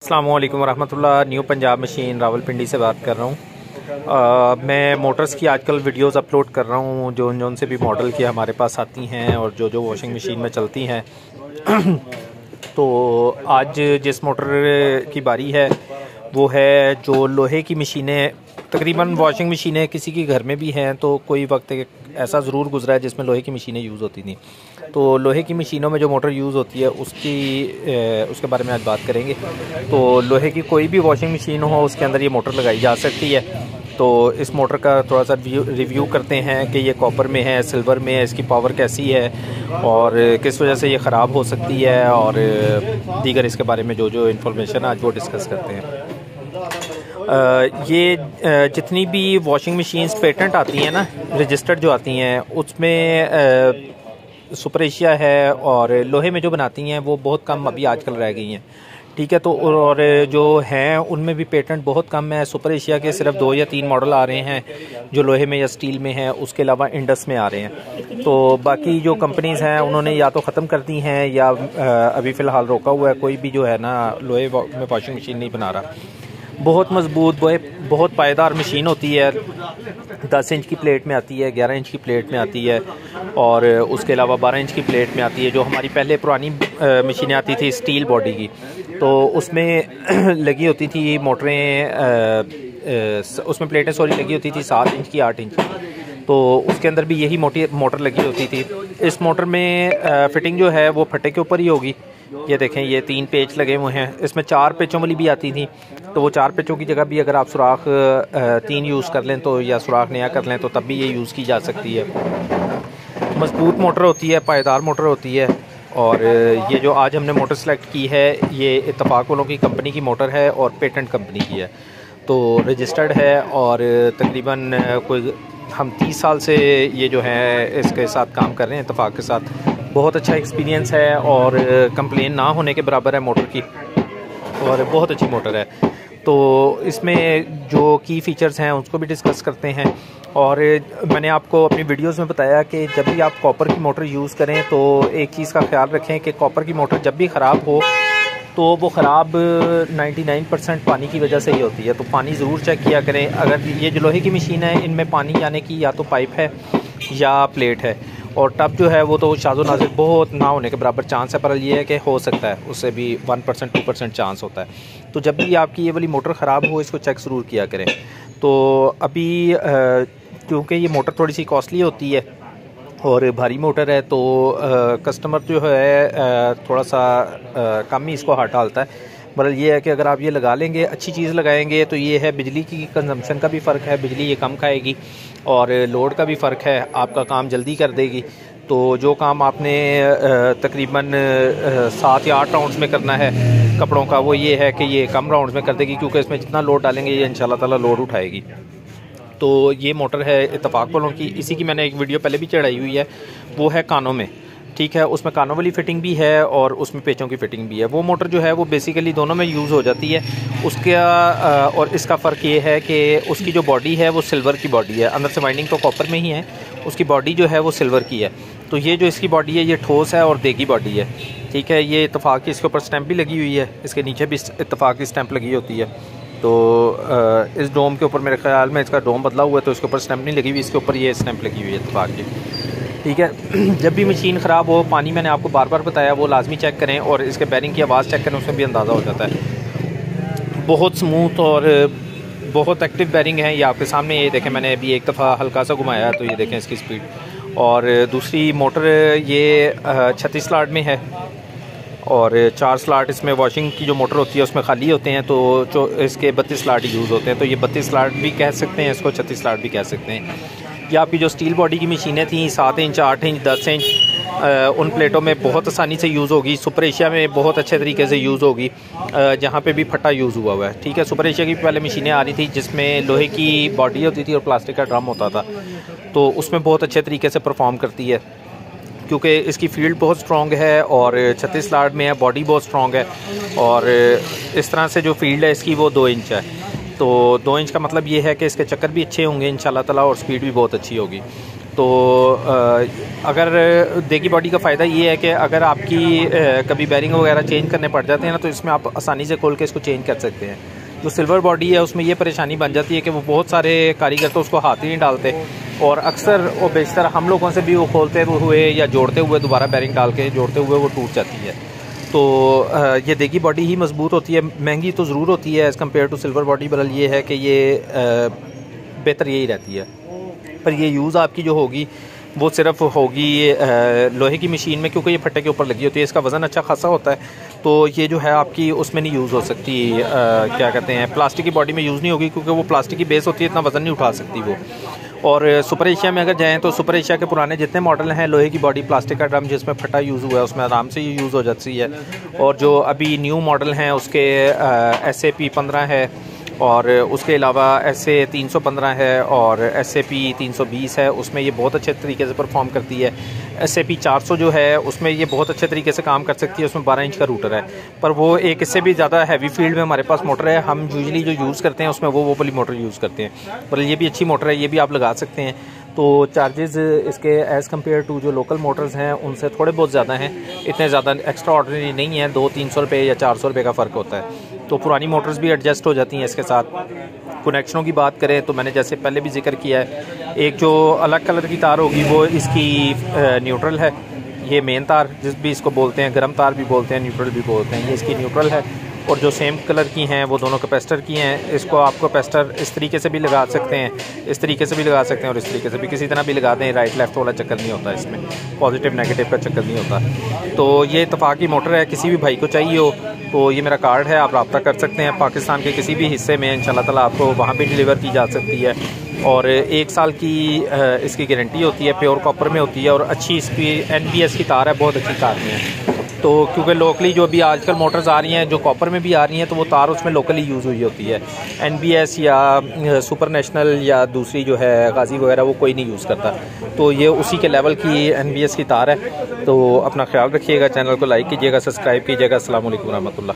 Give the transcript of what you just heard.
अस्सलामुअलैकुम वरहमतुल्लाह। New Punjab machine Rawalpindi से बात कर रहा हूँ। मैं मोटर्स की आजकल वीडियोस अपलोड कर रहा हूँ जो से भी मॉडल की हमारे पास आती हैं और जो वॉशिंग मशीन में चलती हैं। तो आज जिस मोटर की बारी है वो है जो लोहे की मशीनें, तकरीबन वॉशिंग मशीनें किसी के घर में भी हैं, तो कोई वक्त ऐसा ज़रूर गुजरा है जिसमें लोहे की मशीनें यूज़ होती थी। तो लोहे की मशीनों में जो मोटर यूज़ होती है उसके बारे में आज बात करेंगे। तो लोहे की कोई भी वॉशिंग मशीन हो उसके अंदर ये मोटर लगाई जा सकती है। तो इस मोटर का थोड़ा सा रिव्यू करते हैं कि ये कॉपर में है, सिल्वर में है, इसकी पावर कैसी है और किस वजह से ये ख़राब हो सकती है, और दीगर इसके बारे में जो इन्फॉर्मेशन आज वो डिस्कस करते हैं। ये जितनी भी वॉशिंग मशीन्स पेटेंट आती हैं ना, रजिस्टर्ड जो आती हैं, उसमें सुपर एशिया है और लोहे में जो बनाती हैं वो बहुत कम अभी आजकल रह गई हैं। ठीक है, तो और जो हैं उनमें भी पेटेंट बहुत कम है। सुपर एशिया के सिर्फ 2 या 3 मॉडल आ रहे हैं जो लोहे में या स्टील में हैं, उसके अलावा इंडस में आ रहे हैं। तो बाकी जो कंपनीज़ हैं उन्होंने या तो ख़त्म कर दी हैं या अभी फ़िलहाल रोका हुआ है। कोई भी जो है ना लोहे में वॉशिंग मशीन नहीं बना रहा। बहुत मजबूत, बहुत पायदार मशीन होती है। 10 इंच की प्लेट में आती है, 11 इंच की प्लेट में आती है और उसके अलावा 12 इंच की प्लेट में आती है। जो हमारी पहले पुरानी मशीनें आती थी स्टील बॉडी की, तो उसमें लगी होती थी मोटरें, उसमें प्लेटें लगी होती थी 7 इंच की, 8 इंच की। तो उसके अंदर भी यही मोटर लगी होती थी। इस मोटर में फिटिंग जो है वो फट्टे के ऊपर ही होगी। ये देखें, ये 3 पेच लगे हुए हैं। इसमें 4 पेचों वाली भी आती थी, तो वो 4 पेचों की जगह भी अगर आप सुराख 3 यूज़ कर लें तो, या सुराख नया कर लें तो तब भी ये यूज़ की जा सकती है। मजबूत मोटर होती है, पायदार मोटर होती है। और ये जो आज हमने मोटर सेलेक्ट की है ये इत्तफाक वालों की कंपनी की मोटर है और पेटेंट कंपनी की है, तो रजिस्टर्ड है। और तकरीबन कोई हम 30 साल से ये जो है इसके साथ काम कर रहे हैं इत्तफाक के साथ। बहुत अच्छा एक्सपीरियंस है और कंप्लेन ना होने के बराबर है मोटर की, और बहुत अच्छी मोटर है। तो इसमें जो की फ़ीचर्स हैं उसको भी डिस्कस करते हैं। और मैंने आपको अपनी वीडियोस में बताया कि जब भी आप कॉपर की मोटर यूज़ करें तो एक चीज़ का ख्याल रखें कि कॉपर की मोटर जब भी ख़राब हो तो वो ख़राब 99% पानी की वजह से ही होती है। तो पानी ज़रूर चेक किया करें। अगर ये जो लोहे की मशीन है इनमें पानी जाने की या तो पाइप है या प्लेट है, और टब जो है वो तो शाज़ो नाज़िर बहुत ना होने के बराबर चांस है, पर ये है कि हो सकता है उससे भी 1% 2% चांस होता है। तो जब भी आपकी ये वाली मोटर ख़राब हो इसको चेक ज़रूर किया करें। तो अभी क्योंकि ये मोटर थोड़ी सी कॉस्टली होती है और भारी मोटर है, तो कस्टमर जो है थोड़ा सा कम ही इसको हाथ डालता है। मतलब ये है कि अगर आप ये लगा लेंगे, अच्छी चीज़ लगाएंगे, तो ये है बिजली की कंजम्पशन का भी फ़र्क है, बिजली ये कम खाएगी और लोड का भी फ़र्क है, आपका काम जल्दी कर देगी। तो जो काम आपने तकरीबन 7 या 8 राउंड्स में करना है कपड़ों का, वो ये है कि ये कम राउंड्स में कर देगी, क्योंकि इसमें जितना लोड डालेंगे ये इंशाल्लाह ताला लोड उठाएगी। तो ये मोटर है इत्तफाक वालों की। इसी की मैंने एक वीडियो पहले भी चढ़ाई हुई है, वो है कानों में। ठीक है, उसमें कानों वाली फ़िटिंग भी है और उसमें पेचों की फ़िटिंग भी है। वो मोटर जो है वो बेसिकली दोनों में यूज़ हो जाती है। उसका और इसका फ़र्क ये है कि उसकी जो बॉडी है वो सिल्वर की बॉडी है, अंदर से वाइंडिंग तो कॉपर में ही है, उसकी बॉडी जो है वो सिल्वर की है। तो ये जो इसकी बॉडी है ये ठोस है और देगी बॉडी है। ठीक है, ये इत्तफाक की इसके ऊपर स्टैंप भी लगी हुई है, इसके नीचे भी इत्तफाक की स्टैंप लगी होती है। तो इस डोम के ऊपर मेरे ख्याल में इसका डोम बदला हुआ है, तो इसके ऊपर स्टैंप नहीं लगी हुई, इसके ऊपर ये स्टैंप लगी हुई है इत्तफाक की। ठीक है, जब भी मशीन ख़राब हो, पानी मैंने आपको बार बार बताया वो लाजमी चेक करें, और इसके बैरिंग की आवाज़ चेक करें, उसमें भी अंदाज़ा हो जाता है। बहुत स्मूथ और बहुत एक्टिव बैरिंग है। ये आपके सामने, ये देखें, मैंने अभी एक दफ़ा हल्का सा घुमाया तो ये देखें इसकी स्पीड। और दूसरी मोटर ये 36 स्लॉट में है और 4 स्लॉट इसमें वॉशिंग की जो मोटर होती है उसमें खाली होते हैं, तो जो इसके 32 स्लॉट यूज़ होते हैं। तो ये 32 स्लॉट भी कह सकते हैं, इसको 36 स्लॉट भी कह सकते हैं। ये आपकी जो स्टील बॉडी की मशीनें थी 7 इंच, 8 इंच, 10 इंच, उन प्लेटों में बहुत आसानी से यूज़ होगी। सुपर एशिया में बहुत अच्छे तरीके से यूज़ होगी, जहाँ पे भी फटा यूज़ हुआ हुआ है। ठीक है, सुपर एशिया की पहले मशीनें आ रही थी जिसमें लोहे की बॉडी होती थी और प्लास्टिक का ड्रम होता था, तो उसमें बहुत अच्छे तरीके से परफॉर्म करती है, क्योंकि इसकी फील्ड बहुत स्ट्रॉन्ग है और 36 स्लॉट में है, बॉडी बहुत स्ट्रॉन्ग है। और इस तरह से जो फील्ड है इसकी वो 2 इंच है। तो 2 इंच का मतलब ये है कि इसके चक्कर भी अच्छे होंगे इंशाल्लाह ताला और स्पीड भी बहुत अच्छी होगी। तो अगर देगी बॉडी का फ़ायदा ये है कि अगर आपकी कभी बैरिंग वगैरह चेंज करने पड़ जाते हैं ना, तो इसमें आप आसानी से खोल के इसको चेंज कर सकते हैं। जो सिल्वर बॉडी है उसमें ये परेशानी बन जाती है कि वो बहुत सारे कारीगर तो उसको हाथ ही नहीं डालते, और अक्सर और बेशतर हम लोगों से भी वो खोलते हुए या जोड़ते हुए दोबारा बैरिंग डाल के जोड़ते हुए वो टूट जाती है। तो ये देगी बॉडी ही मजबूत होती है। महंगी तो ज़रूर होती है as compare to silver body, बहरहाल ये है कि ये बेहतर यही रहती है। पर ये यूज़ आपकी जो होगी वो सिर्फ होगी लोहे की मशीन में, क्योंकि ये फट्टे के ऊपर लगी होती है, इसका वज़न अच्छा खासा होता है, तो ये जो है आपकी उसमें नहीं यूज़ हो सकती। क्या कहते हैं, प्लास्टिक की बॉडी में यूज़ नहीं होगी, क्योंकि वो प्लास्टिक की बेस होती है, इतना वज़न नहीं उठा सकती वो। और सुपर एशिया में अगर जाएँ तो सुपर एशिया के पुराने जितने मॉडल हैं, लोहे की बॉडी प्लास्टिक का ड्रम जिसमें फटा यूज़ हुआ है उसमें आराम से ये यूज़ हो जाती है। और जो अभी न्यू मॉडल हैं उसके SAP 15 है, और उसके अलावा SA 315 है और SAP 320 है, उसमें ये बहुत अच्छे तरीके से परफॉर्म करती है। SAP 400 जो है उसमें ये बहुत अच्छे तरीके से काम कर सकती है, उसमें 12 इंच का रूटर है, पर वो एक इससे भी ज़्यादा हैवी फील्ड में हमारे पास मोटर है। हम यूजुअली जो यूज़ करते हैं उसमें वो वाली मोटर यूज़ करते हैं, पर ये भी अच्छी मोटर है, ये भी आप लगा सकते हैं। तो चार्जेस इसके एज़ कम्पेयर टू जो लोकल मोटर्स हैं उनसे थोड़े बहुत ज़्यादा हैं, इतने ज़्यादा एक्स्ट्रा ऑर्डिनरी नहीं है, 200-300 रुपये या 400 रुपये का फ़र्क होता है। तो पुरानी मोटर्स भी एडजस्ट हो जाती हैं इसके साथ। कनेक्शनों की बात करें तो मैंने जैसे पहले भी जिक्र किया है, एक जो अलग कलर की तार होगी वो इसकी न्यूट्रल है, ये मेन तार जिस भी इसको बोलते हैं, गर्म तार भी बोलते हैं, न्यूट्रल भी बोलते हैं, ये इसकी न्यूट्रल है। और जो सेम कलर की हैं वो दोनों कैपेसिटर की हैं। इसको आप कैपेसिटर इस तरीके से भी लगा सकते हैं, इस तरीके से भी लगा सकते हैं, और इस तरीके से भी, किसी तरह भी लगा दें, राइट लेफ़्ट वाला चक्कर नहीं होता इसमें, पॉजिटिव नेगेटिव का चक्कर नहीं होता। तो ये इत्तेफाक की मोटर है, किसी भी भाई को चाहिए हो तो ये मेरा कार्ड है, आप रब्ता कर सकते हैं। पाकिस्तान के किसी भी हिस्से में इंशाल्लाह ताला आपको वहाँ भी डिलीवर की जा सकती है, और 1 साल की इसकी गारंटी होती है, प्योर कॉपर में होती है, और अच्छी इसकी NBS की तार है, बहुत अच्छी तार में है। तो क्योंकि लोकली जो भी आजकल मोटर्स आ रही हैं जो कॉपर में भी आ रही हैं, तो वो तार उसमें लोकली यूज़ हुई होती है। NBS या सुपर नेशनल या दूसरी जो है गाजी वगैरह वो कोई नहीं यूज़ करता, तो ये उसी के लेवल की NBS की तार है। तो अपना ख्याल रखिएगा, चैनल को लाइक कीजिएगा, सब्सक्राइब कीजिएगा। अस्सलाम वालेकुम रहमतुल्लाह।